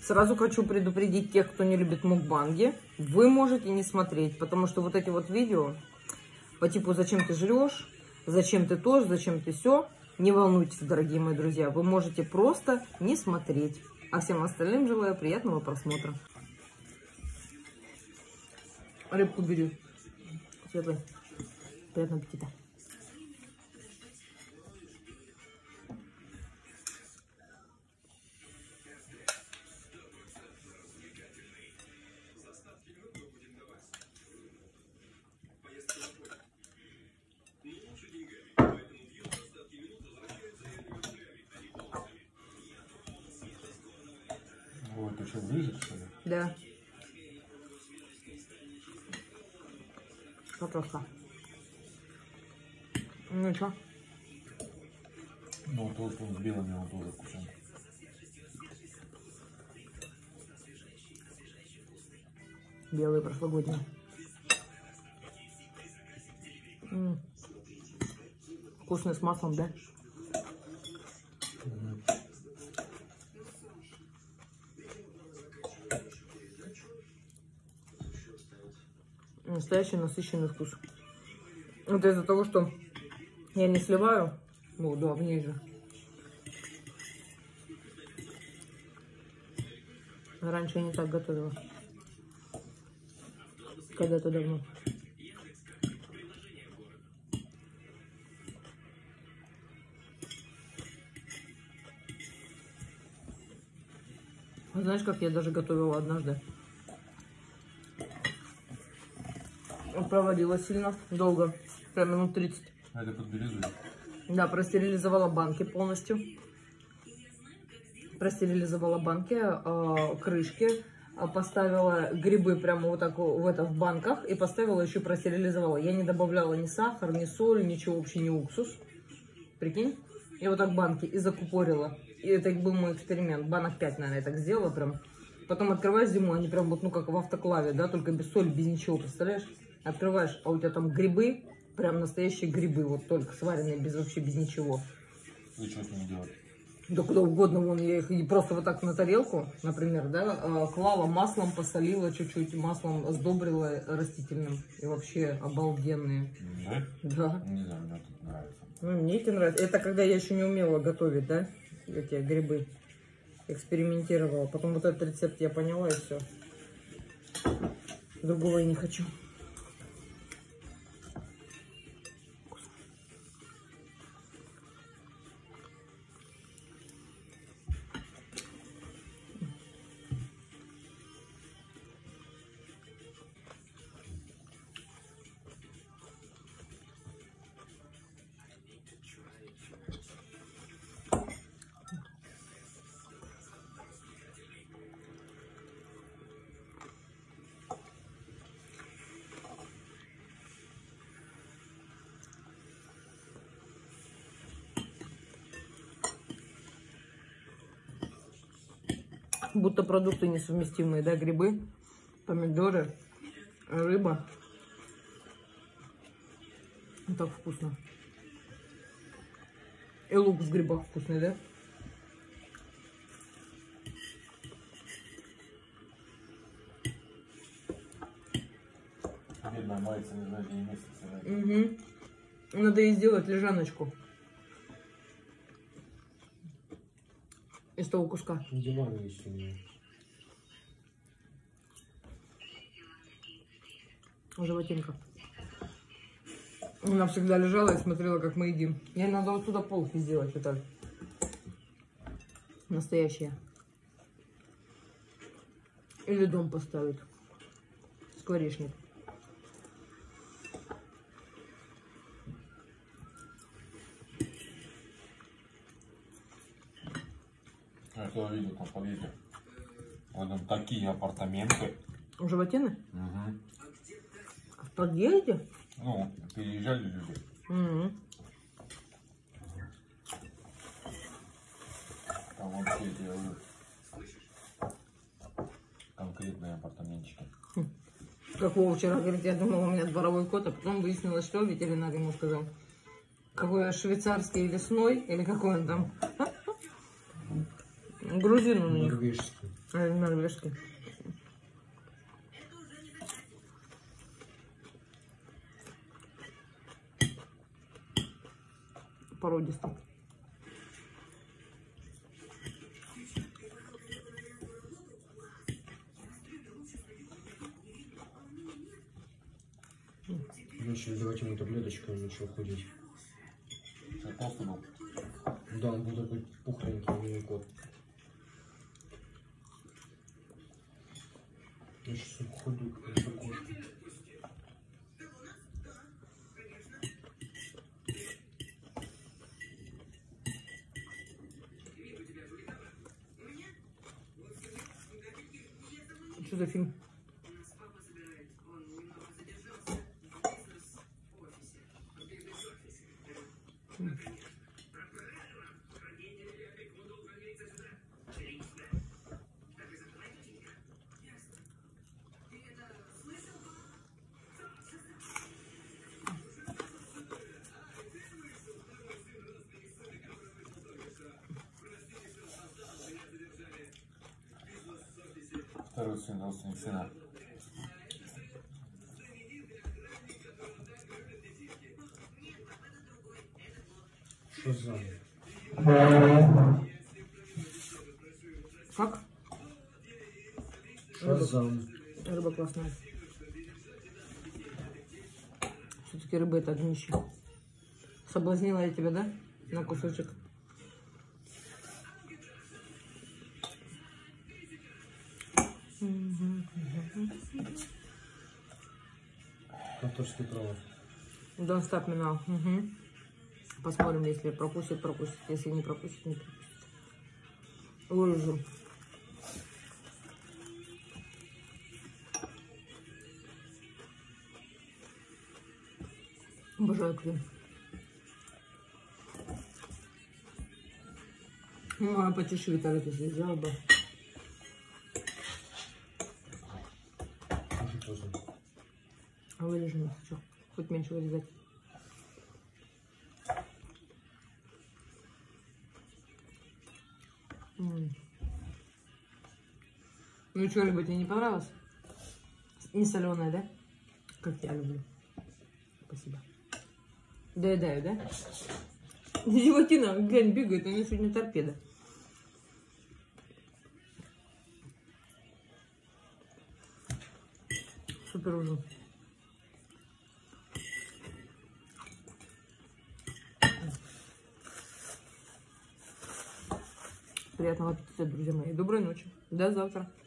Сразу хочу предупредить тех, кто не любит мукбанги. Вы можете не смотреть, потому что вот эти вот видео по типу «Зачем ты жрешь?», «Зачем ты то?», «Зачем ты все?», не волнуйтесь, дорогие мои друзья. Вы можете просто не смотреть. А всем остальным желаю приятного просмотра. Рыбку бери. Светлый. Приятного аппетита. Вот, ты что, вырежешь, что ли? Да. Картошка. Ну и что? Ну, то, что с белыми он тоже вкусен. Белые прошлогодние. Вкусный с маслом, да? Настоящий насыщенный вкус. Это из-за того, что я не сливаю воду, а в ней же. Раньше я не так готовила. Когда-то давно. Знаешь, как я даже готовила однажды? Проводила сильно долго, прям минут 30. А это подберезуй? Да, простерилизовала банки полностью. Простерилизовала банки, крышки. Поставила грибы прямо вот так в банках. И поставила еще простерилизовала. Я не добавляла ни сахар, ни соль, ничего вообще, ни уксус. Прикинь? И вот так банки и закупорила. И это был мой эксперимент. Банок 5, наверное, я так сделала прям. Потом открываешь зимой, они прям вот, ну, как в автоклаве, да, только без соли, без ничего, представляешь? Открываешь, а у тебя там грибы, прям настоящие грибы, вот только сваренные, вообще без ничего. И что с ними делать? Да куда угодно, вон, я их просто вот так на тарелку, например, да, клала маслом, посолила чуть-чуть, маслом сдобрила растительным. И вообще обалденные. Да? Да. Не знаю, мне тут нравится. Ну, мне эти нравятся. Это когда я еще не умела готовить, да, эти грибы. Экспериментировала. Потом вот этот рецепт я поняла, и все. Другого я не хочу. Будто продукты несовместимые, да, грибы, помидоры, рыба. Вот так вкусно. И лук в грибах вкусный, да? Бедная мается, не знаю, где месяц. Угу. Надо ей сделать лежаночку. Из того куска. Диван еще не. Животинка. Она всегда лежала и смотрела, как мы едим. Ей надо вот сюда полки сделать, вот так. Настоящие. Или дом поставить. Скворечник. Я что видел там в подъезде. Вот там такие апартаменты. У животины? Угу. В подъезде? Ну, переезжали люди. Угу. Там вообще делают конкретные апартаментчики. Как Вова вчера говорит, я думала, у меня дворовой кот, а потом выяснилось, что ветеринар ему сказал. Какой швейцарский лесной, или какой он там? Грузин он у них. Норвежский. Норвежский. Породистый. Начали давать ему таблеточку, он начал ходить. Что, толстый был? Да, он был такой пухленький, мини-кот. Я сейчас ходу, как кошка. Что за фильм? Второй сын, родственник сына. Шазам. Как? Шазам. Рыба классная. Все-таки рыба это огнище. Соблазнила я тебя, да? На кусочек. Конторский провод. Don't stop me now. Угу. Посмотрим, если пропустит, пропустит. Если не пропустит, не пропустит. Выложу. Обожаю крем. Ну, а потише Виталик, если взял бы. Очень поздно. Вырежем, если что. Хоть меньше вырезать. Ну что, рыба, тебе не понравилось? Не соленая, да? Как я люблю. Спасибо. Доедаю, да? Животина, глянь, бегает, у нее сегодня торпеда. Супер ужин. Приятного аппетита, друзья мои. Доброй ночи. До завтра.